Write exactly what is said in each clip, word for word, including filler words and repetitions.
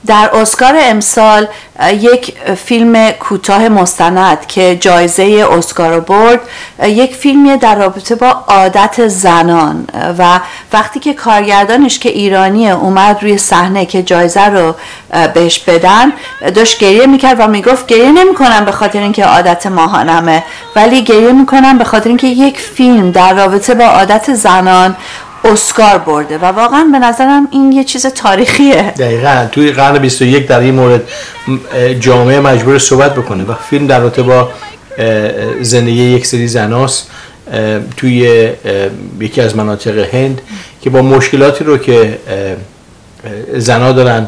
در اسکار امسال یک فیلم کوتاه مستند که جایزه اسکار رو برد، یک فیلمی در رابطه با عادت زنان و وقتی که کارگردانش که ایرانیه اومد روی صحنه که جایزه رو بهش بدن، داشت گریه میکرد و میگفت گریه نمیکنم به خاطر اینکه عادت ماهانمه، ولی گریه میکنم به خاطر اینکه یک فیلم در رابطه با عادت زنان اسکار برده و واقعا به نظرم این یه چیز تاریخیه. دقیقاً توی قرن بیست و یک در این مورد جامعه مجبور صحبت بکنه و فیلم در رابطه با زندگی یک سری زناست توی یکی از مناطق هند که با مشکلاتی رو که زنا دارن،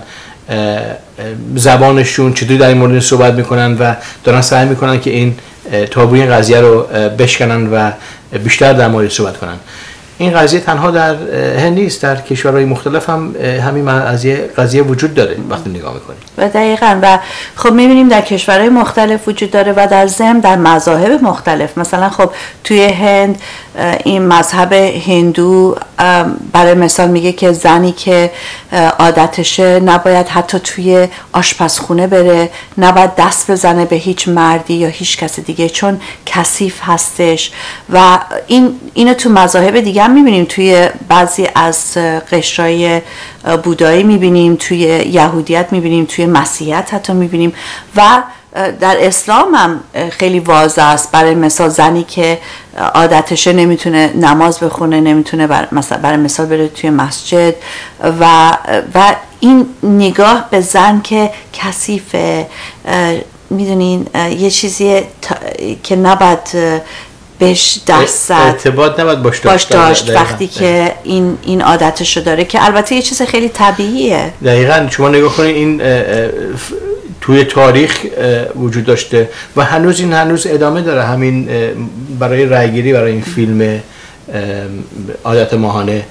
زبانشون چطوری در این مورد صحبت میکنن و دارن سعی میکنن که این تابوی این قضیه رو بشکنن و بیشتر در مورد صحبت کنن. این قضیه تنها در هند نیست، در کشورهای مختلف هم همین قضیه قضیه وجود داره وقتی نگاه میکنیم. و دقیقاً و خب میبینیم در کشورهای مختلف وجود داره و در ضمن در مذاهب مختلف. مثلا خب توی هند این مذهب هندو برای مثال میگه که زنی که عادتشه نباید حتی توی آشپزخونه بره، نباید دست بزنه به هیچ مردی یا هیچ کس دیگه چون کثیف هستش و این اینو تو مذاهب دیگه هم میبینیم، توی بعضی از قشرهای بودایی میبینیم، توی یهودیت میبینیم، توی مسیحیت حتی میبینیم و در اسلام هم خیلی واضح است. برای مثال زنی که عادتشه نمیتونه نماز بخونه، نمیتونه بر مثلا برای مثال بره توی مسجد و و این نگاه به زن که کثیفه، میدونین یه چیزی که نباید بهش دست زد، ارتباط نباید باش داشت, داشت وقتی که این این عادتشو داره که البته یه چیز خیلی طبیعیه. دقیقاً شما نگاه کنید این توی تاریخ وجود داشته و هنوز این هنوز ادامه داره. همین برای رأیگیری برای این فیلم عادت ماهانه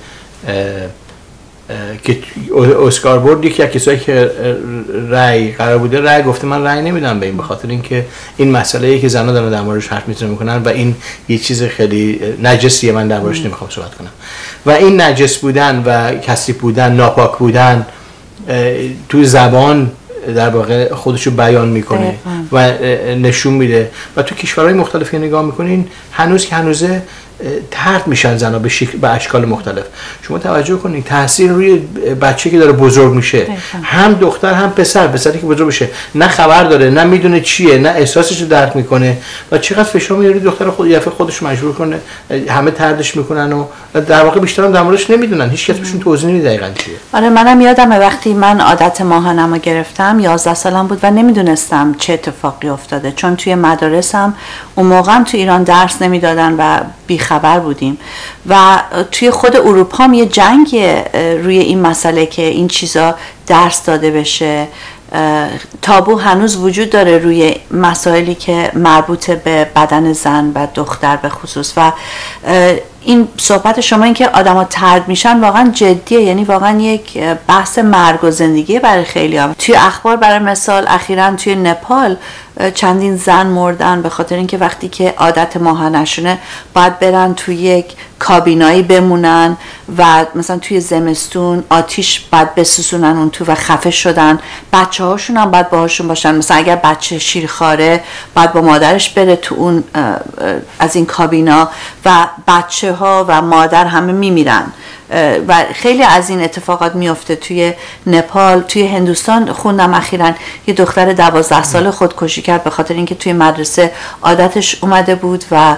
که اسکار برد، یکی از کسایی که رأی قرار بوده رأی گفته من رأی نمیدم به این، به خاطر اینکه این مسئله‌ای که زنا دارن در موردش حرف میزنن میکنن و این یه چیز خیلی نجسیه، من در موردش نمیخوام صحبت کنم. و این نجس بودن و کثیف بودن، ناپاک بودن توی زبان در واقع خودشو بیان میکنه و نشون میده و تو کشورهای مختلفی نگاه میکنین هنوز که هنوزه طرد میشن زنا به شکل به اشکال مختلف. شما توجه کنید تاثیر روی بچه که داره بزرگ میشه، هم دختر هم پسر، پسری که بزرگ میشه نه خبر داره، نه میدونه چیه، نه احساسش رو درک میکنه و چقدر فشار میاره دختر خود یافه خودش مجبور کنه، همه طردش میکنن و در واقع بیشتر هم در موردش نمیدونن، هیچ کس بهشون توضیح نمیده دقیقاً چیه. آره منم یادمه وقتی من عادت ماهانه‌مو گرفتم یازده سالم بود و نمیدونستم چه اتفاقی افتاده، چون توی مدارسم اون موقع هم تو ایران درس نمیدادن و بیخبر بودیم و توی خود اروپا هم یه جنگ روی این مسئله که این چیزا درس داده بشه. تابو هنوز وجود داره روی مسائلی که مربوط به بدن زن و دختر به خصوص و این صحبت شما این که آدم ها طرد میشن واقعا جدیه، یعنی واقعا یک بحث مرگ و زندگی برای خیلی ها. توی اخبار برای مثال اخیراً توی نپال چندین زن مردن به خاطر اینکه وقتی که عادت ماهانه‌شونه باید برن توی یک کابینایی بمونن و مثلا توی زمستون آتیش باید بسوزونن اون تو و خفه شدن. بچه هاشون هم باید باهاشون باشن، مثلا اگر بچه شیرخواره باید با مادرش بره تو اون از این کابینا و بچه ها و مادر همه میمیرن و خیلی از این اتفاقات میفته توی نپال. توی هندوستان خوندم اخیراً یه دختر دوازده ساله خودکشی کرد به خاطر اینکه توی مدرسه عادتش اومده بود و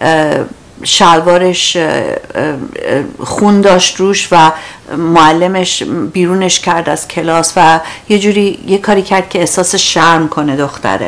شلوارش خون داشت روش و معلمش بیرونش کرد از کلاس و یه جوری یه کاری کرد که احساس شرم کنه دختره.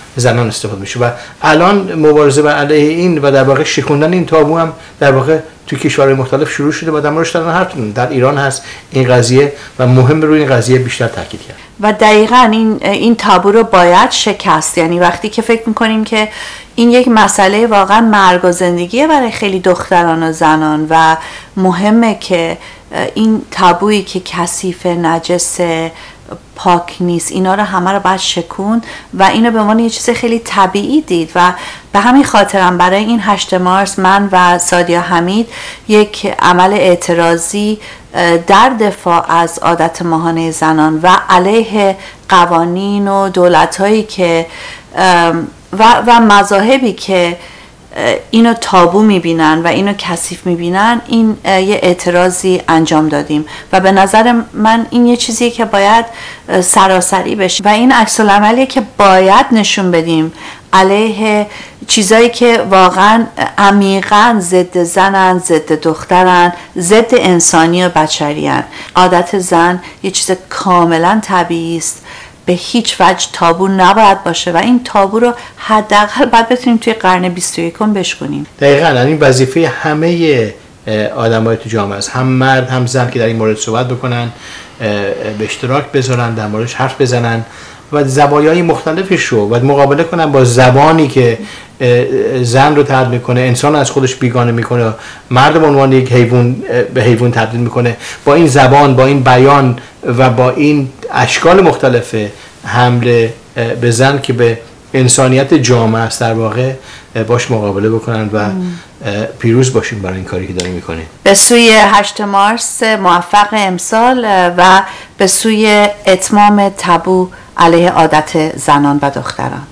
زنان استفاده میشه و الان مبارزه بر علیه این و در واقع شکوندن این تابو هم در واقع تو کشورهای مختلف شروع شده و در موردش دارن حرف میزنن. در ایران هست این قضیه و مهم روی این قضیه بیشتر تاکید کرد. و دقیقاً این این تابو رو باید شکست. یعنی وقتی که فکر میکنیم که این یک مسئله واقعا مرگ و زندگیه برای خیلی دختران و زنان و مهمه که این تابویی که کثیف، نجس، پاک نیست، اینا رو همه رو باید شکون و اینو به عنوان یه چیز خیلی طبیعی دید و به همین خاطرم برای این هشت مارس من و سادیا حمید یک عمل اعتراضی در دفاع از عادت ماهانه زنان و علیه قوانین و دولت‌هایی که و و مذاهبی که اینو تابو میبینن و اینو کثیف میبینن، این یه اعتراضی انجام دادیم و به نظر من این یه چیزیه که باید سراسری بشه و این عکس العملیه که باید نشون بدیم علیه چیزایی که واقعا عمیقاً ضد زنن، ضد دخترن، ضد انسانی و بشریان. عادت زن یه چیز کاملا طبیعی است، به هیچ وجه تابو نباید باشه و این تابو رو حداقل باید بتونیم توی قرن بیست و یکم بشکنیم. دقیقاً این وظیفه همه آدمای تو جامعه است، هم مرد هم زن، که در این مورد صحبت بکنن، به اشتراک بذارن، در موردش حرف بزنن و زوایای مختلفش رو و مقابله کنن با زبانی که زن رو تبدیل میکنه، انسان از خودش بیگانه میکنه، مرد به عنوان یک حیوان به حیوان تبدیل میکنه. با این زبان، با این بیان و با این اشکال مختلف حمله به زن که به انسانیت جامعه است، در واقع باش مقابله بکنن و پیروز باشیم برای این کاری که داریم میکنیم. به سوی هشت مارس موفق امسال و به سوی اتمام تابو علیه عادت زنان و دختران.